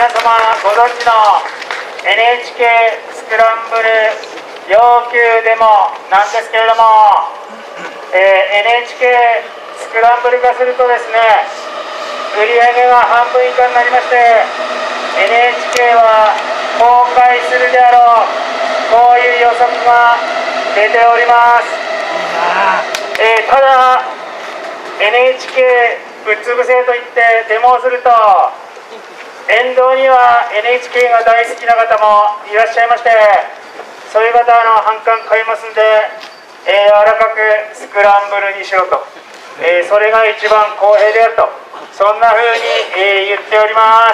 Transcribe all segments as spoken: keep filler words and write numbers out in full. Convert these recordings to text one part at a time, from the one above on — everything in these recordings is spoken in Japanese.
皆様ご存知の エヌエイチケー スクランブル要求デモなんですけれども、えー、エヌエイチケー スクランブル化するとですね、売上が半分以下になりまして、 エヌエイチケー は崩壊するであろう、こういう予測が出ております。えー、ただ エヌエイチケー ぶっ潰せと言ってデモをすると、沿道には エヌエイチケー が大好きな方もいらっしゃいまして、そういう方の反感買いますんで、えー、柔らかくスクランブルにしろと、えー、それが一番公平であると、そんな風に、えー、言っております。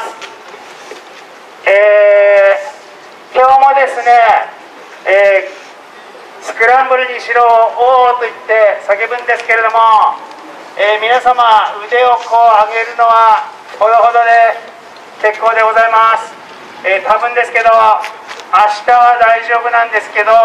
えー、今日もですね、えー、スクランブルにしろおーと言って叫ぶんですけれども、えー、皆様腕をこう上げるのはほどほどで結構でございます。えー、多分ですけど明日は大丈夫なんですけど、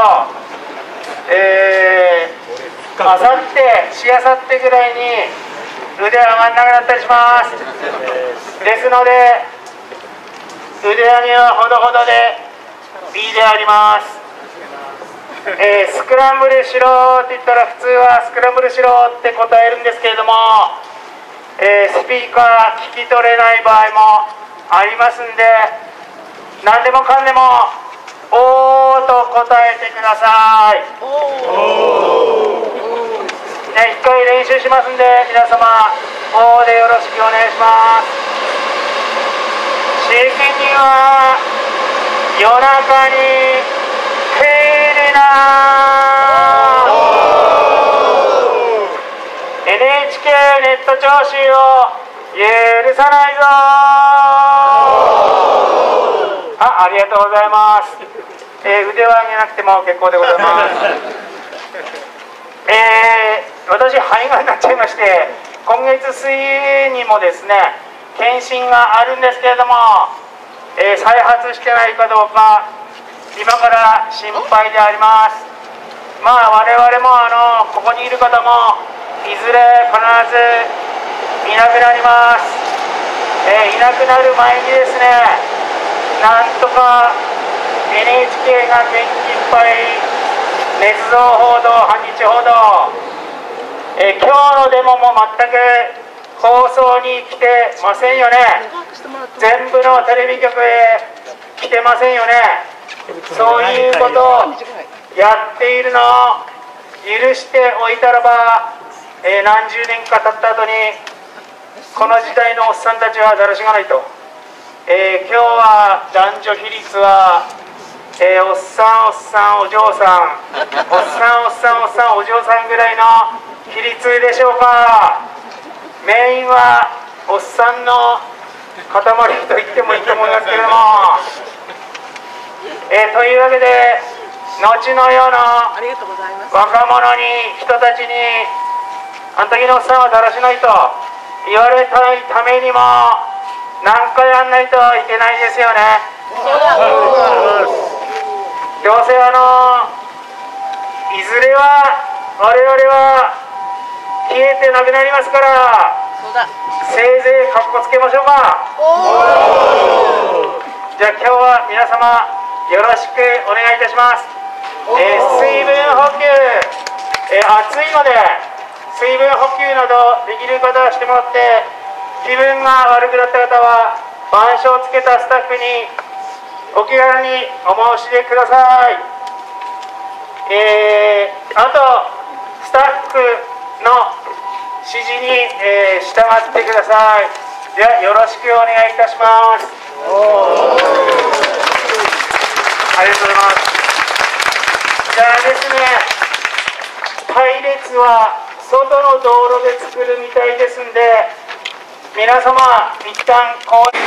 えー、あさってしあさってぐらいに腕上がんなくなったりします。ですので腕上げはほどほどでいいであります。えー、スクランブルしろって言ったら普通はスクランブルしろって答えるんですけれども、えー、スピーカー聞き取れない場合もありますんで、何でもかんでもおーと答えてください。ね、一回練習しますんで、皆様おーでよろしくお願いします。シェイキンには夜中に帰れなー エヌエイチケー ネット聴取を許さないぞー。あ、ありがとうございます。えー、腕を上げなくても結構でございます。えー、私肺がんになっちゃいまして、今月末にもですね検診があるんですけれども、えー、再発してないかどうか今から心配であります。まあ我々もあのここにいる方もいずれ必ずいなくなります。えー、いなくなる前にですね、なんとか エヌエイチケー が元気いっぱい捏造報道、反日報道、えー、今日のデモも全く放送に来てませんよね。全部のテレビ局へ来てませんよね。そういうことをやっているのを許しておいたらば、えー、何十年か経った後にこの時代のおっさんたちはだらしがないと、えー、今日は男女比率は、えー、おっさんおっさんお嬢さんおっさんおっさんおっさんお嬢さんぐらいの比率でしょうか。メインはおっさんの塊と言ってもいいと思いますけれども、えー、というわけで後の世の若者に人たちにあんたきのおっさんはだらしないと言われたいためにも何かやんないといけないですよね。どうせあのいずれは我々は消えてなくなりますから、せいぜいかっこつけましょうか。じゃあ今日は皆様よろしくお願いいたします。えー、水分補給、えー、暑いので水分補給などできる方はしてもらって、気分が悪くなった方は板書をつけたスタッフにお気軽にお申し出ください。えー、あとスタッフの指示に、えー、従ってください。ではよろしくお願いいたします。ありがとうございます。じゃあですね、隊列は外の道路で作るみたいですんで、皆様一旦こう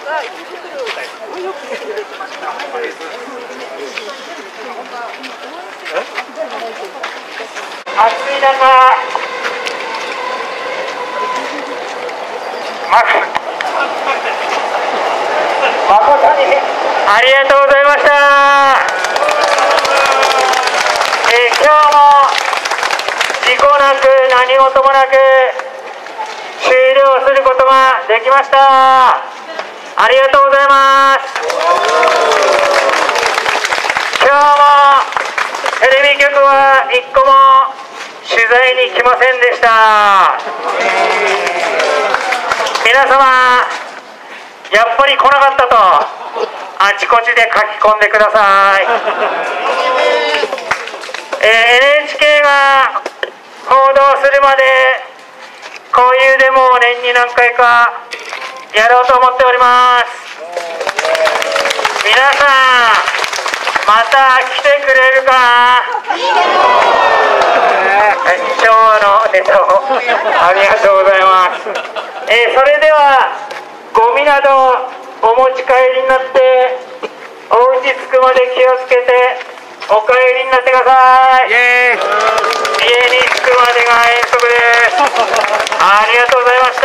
暑い中、ま、誠にありがとうございました。えー、今日も事故なく何事もなく終了することができました。ありがとうございます。今日もテレビ局は一個も取材に来ませんでした。皆様、やっぱり来なかったとあちこちで書き込んでください。えー、エヌエイチケー が報道するまでこういうデモを年に何回かやろうと思っております。皆さんまた来てくれるかな。昭和のネタをありがとうございます。えー、それではゴミなどお持ち帰りになってお家着くまで気をつけてお帰りになってください。イエーイ。家に着くまでが遠足です。ありがとうございました。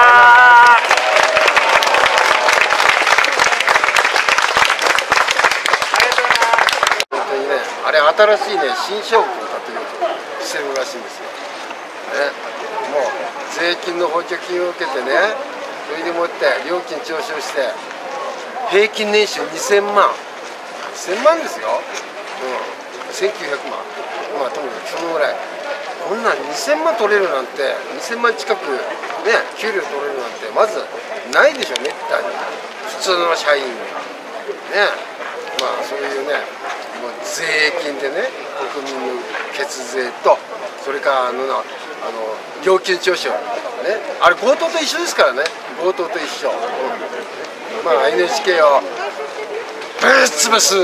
あれ新しいね新勝負を立てようとしてるらしいんですよ、ね、もう税金の補助金を受けてね、それでもって料金徴収して平均年収にせんまんにせんまんですよ、うん、せんきゅうひゃくまん、まあともかくそのぐらい、こんなんにせんまん取れるなんてにせんまん近くね給料取れるなんてまずないでしょ、めったに普通の社員がね、まあそういうね税金でね、国民の血税と、それからあのあの料金徴収、ね、あれ強盗と一緒ですからね、強盗と一緒、うん、まあ エヌエイチケー をぶっ潰す。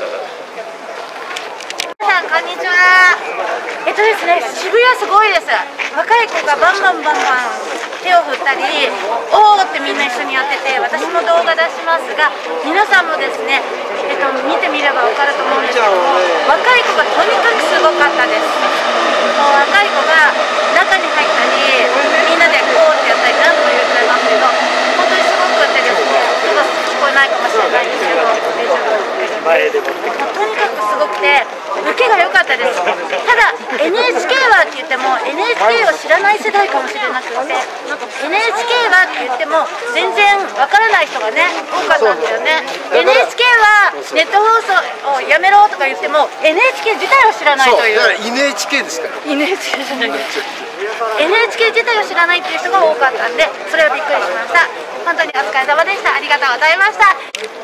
皆さんこんにちは。えっとですね、渋谷すごいです。若い子がバンバンバンバン手を振ったり、おーってみんな一緒にやってて、私も動画出しますが、皆さんもですね、えっと、見てみれば分かると思うんですけども、若い子がとにかくすごかったです。もう若い子が中に入ったり、みんなでこうってやったり何度も言ってますけど、本当にすごくってですね、ちょっと聞こえないかもしれないですけど、大丈夫ですか？とにかくすごくて、受けが良かったです。ただ エヌエイチケー はって言っても エヌエイチケー を知らない世代かもしれなくて、 エヌエイチケー はって言っても全然わからない人がね多かったんですよね。 エヌエイチケー はネット放送をやめろとか言っても エヌエイチケー 自体を知らないという。 そうだから エヌエイチケー ですから。 エヌエイチケー じゃないです。 エヌエイチケー 自体を知らないっていう人が多かったんで、それはびっくりしました。本当にお疲れ様でした。ありがとうございました。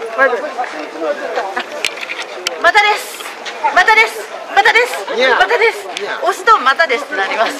またですまたですまたですまたです。押すとまたですってなります。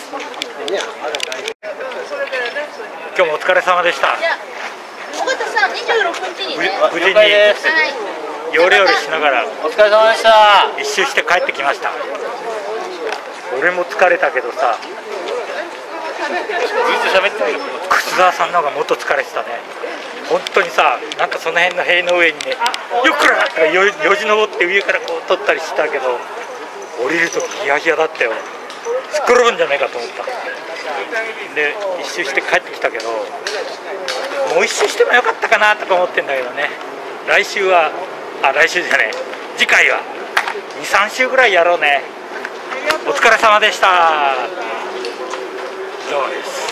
今日もお疲れ様でした。 尾形さんにじゅうろくにちにね、 無事にヨレヨレしながらお疲れ様でした。 一周して帰ってきました。俺も疲れたけどさ、 ずっと喋ってる。 楠沢さんの方がもっと疲れてたね。本当にさ、なんかその辺の塀の上にね、よっくらとかよじ登って上からこう撮ったりしたけど、降りるとヒヤヒヤだったよ。すっ転ぶんじゃないかと思った。で一周して帰ってきたけど、もう一周してもよかったかなとか思ってんだけどね。来週はあ来週じゃねえ次回はにさん週ぐらいやろうね。お疲れ様でした。どうもです。